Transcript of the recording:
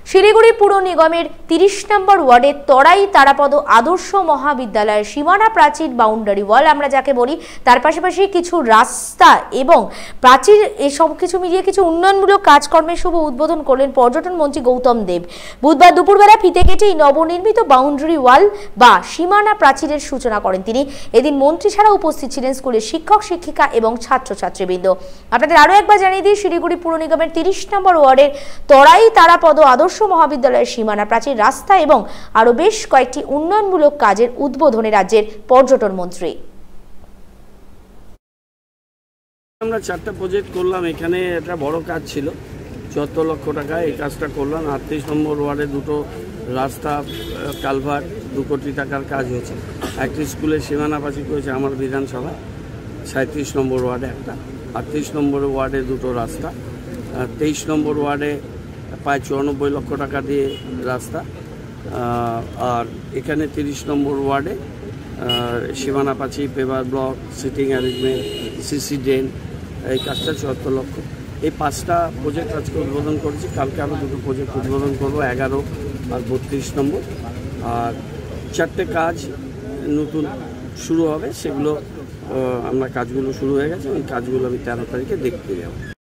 শিলিগুড়ি পুর নিগমের 30 নম্বর ওয়ার্ডের তরাই তারাপদ আদর্শ মহাবিদ্যালয়ের সীমানা প্রাচীর বাউন্ডারি ওয়াল আমরা যাকে বলি, তার পাশাপাশি কিছু রাস্তা এবং প্রাচীর এসব কিছু মিলিয়ে কিছু উন্নয়নমূলক কাজকর্মের শুভ উদ্বোধন করলেন পর্যটন মন্ত্রী গৌতম দেব। বুধবার দুপুরবেলা ফিতে কেটে এই নবনির্মিত বাউন্ডারি ওয়াল বা সীমানা প্রাচীরের সূচনা করেন তিনি। এদিন মন্ত্রী ছাড়া উপস্থিত ছিলেন স্কুলের শিক্ষক শিক্ষিকা এবং ছাত্রছাত্রীবৃন্দ। আপনাদের আরো একবার জানিয়ে দিই, শিলিগুড়ি পুর নিগমের 30 নম্বর ওয়ার্ডের তরাই তারাপদ আদর্শ মহাবিদ্যালয়ের সীমানা প্রাচীর, রাস্তা এবং আরো বেশ কয়েকটি উন্নয়নমূলক কাজের উদ্বোধনে রাজ্যের পর্যটন মন্ত্রী। আমরা 4টা প্রজেক্ট করলাম। এখানে একটা বড় কাজ ছিল, 74 লক্ষ টাকা এই কাজটা করলাম। 38 নম্বর ওয়ার্ডে দুটো রাস্তা কালভার্ট 2 কোটি টাকার কাজ হয়েছে। একটি স্কুলের সীমানা প্রাচীর করেছে আমার বিধানসভা 37 নম্বর ওয়ার্ডে একটা, 38 নম্বর ওয়ার্ডে দুটো রাস্তা, 23 নম্বর ওয়ার্ডে প্রায় 94 লক্ষ টাকা দিয়ে রাস্তা, আর এখানে 30 নম্বর ওয়ার্ডে সীমানা প্রাচীর, paver block, sitting arrangement, CC drain, এই কাজটা 74 লক্ষ। এই 5টা প্রজেক্ট আজকে উদ্বোধন করেছি। কালকে আরও 2টো প্রজেক্ট উদ্বোধন করবো, 11 আর 32 নম্বর। আর 4টে কাজ নতুন শুরু হবে, সেগুলো আমরা কাজগুলো শুরু হয়ে গেছে। ওই কাজগুলো আমি 13 তারিখে দেখতে যাব।